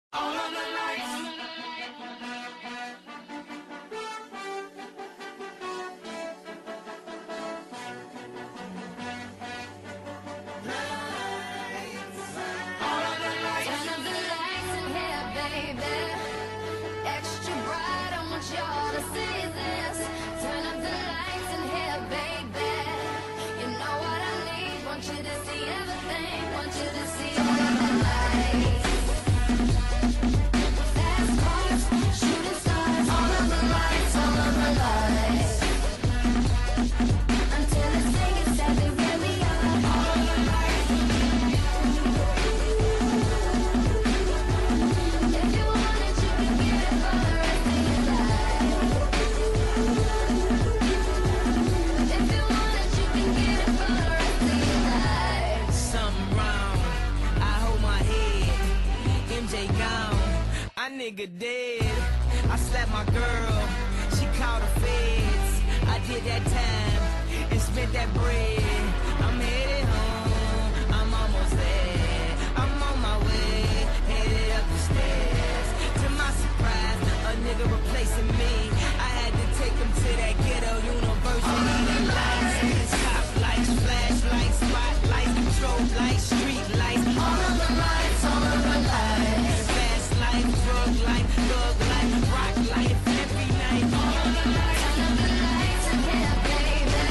All of the lights. All of the lights. Turn up the lights in here, baby. Extra bright, I want y'all to see this. Turn up the lights in here, baby. You know what I need. Want you to see everything. Want you to see all of the lights. Fast cars, shooting stars. All of the lights, all of the lights. Until the thing is that they really are. All of the lights. If you want it, you can get it for the rest of your life. If you want it, you can get it for the rest of your life. Something wrong, I hold my head. MJ gone, I nigga dead. I slapped my girl, she called the feds. I did that time and spent that bread. I'm headed home, I'm almost there. I'm on my way, headed up the stairs. To my surprise, a nigga replacing me. I had to take him to that ghetto university. The lights, top lights, flashlights, spotlights, control lights, street lights. All of the lights, all of the lights. Fast life, drug life, thug life, rock life, every night. All of the lights. Turn up the lights in here, baby.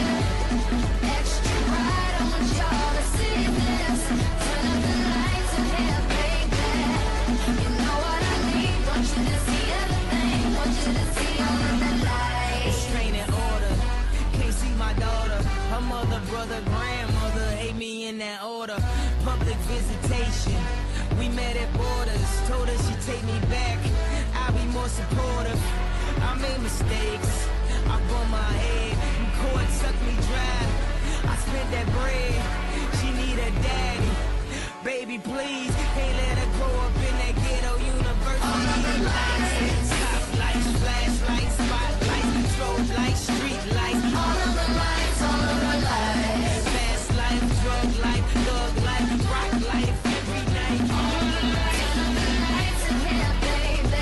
Extra bright, I want y'all to see this. Turn up the lights in here, baby. You know what I need. Want you to see everything. Want you to see all of the lights. Restraining order, can't see my daughter. Her mother, brother, grandmother hate me in that order. Public visitation, we met at borders. Told her she'd take me back, I'll be more supportive. I made mistakes, I bumped my head, and court sucked me dry. I spent that bread, she need a daddy. Baby, please, can't let her grow up in that ghetto university. Lights, top lights, flashlights, spotlights, control lights, street lights. All of the lights, all of the lights. Fast life, drug life, thug life, rock life, every night. All of the lights. Turn up the lights in here, baby.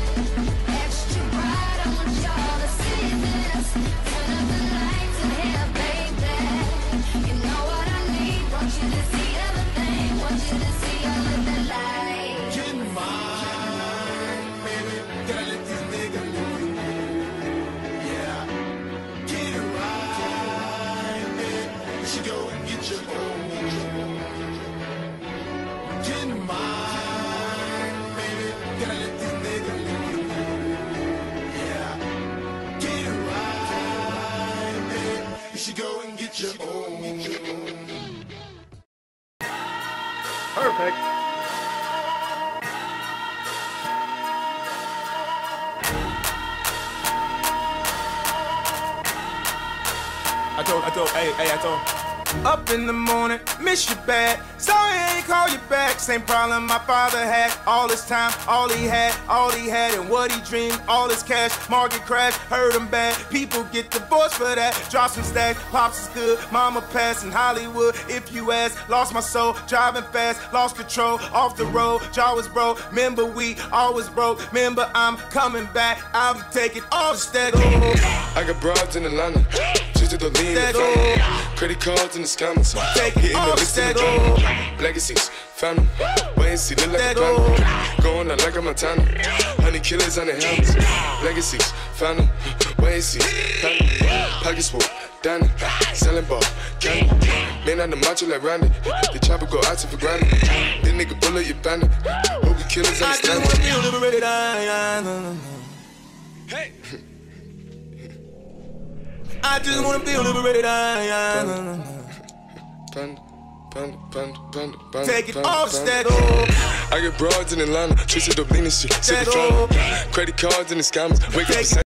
Extra bright, I want y'all to see this. Turn up the lights in here, baby. You know what I need. Want you to see everything. Want you to see all of the lights. Get mine, baby. Gotta let this nigga know. Yeah. Get it right, baby. You should go and get your own. Get mine, baby. Gotta let this nigga know. Yeah. Get it right, baby. You should go and get your own. Perfect. I told. Up in the morning, miss you bad. Sorry I ain't call you back. Same problem my father had. All his time, all he had, and what he dreamed, all his cash. Market crash, hurt him bad. People get divorced for that. Drop some stacks, pops is good. Mama passed in Hollywood. If you ask, lost my soul, driving fast, lost control, off the road. Jaw was broke. Remember we always broke. Remember I'm coming back. I'll be taking all the stack. I got broads in Atlanta, just to the lean in the family. Credit cards in the scammers, hitting the list in the drama. Legacies, family, wait and see, look like a panda. Going out like a Montana, 100 killers on the helmets. Legacies, family, wait and see, family. Pockets full, Danny, selling ball, candy. Man on the macho like Randy, the chopper go out to for granted. This nigga bullet, you bandit. Hope you killers understand I just me. wanna be liberated. Hey! I just wanna be liberated. Take it off the stack. I get broads in Atlanta, twisted up lean and shit. Credit cards in the scammers. Wake up.